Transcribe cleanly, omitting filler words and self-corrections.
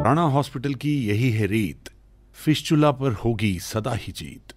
Rana hospital की यही है रीत, फिस्टुला पर होगी सदा ही जीत।